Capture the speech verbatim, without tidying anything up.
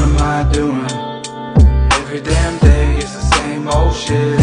am I doing? Every damn day it's the same old shit.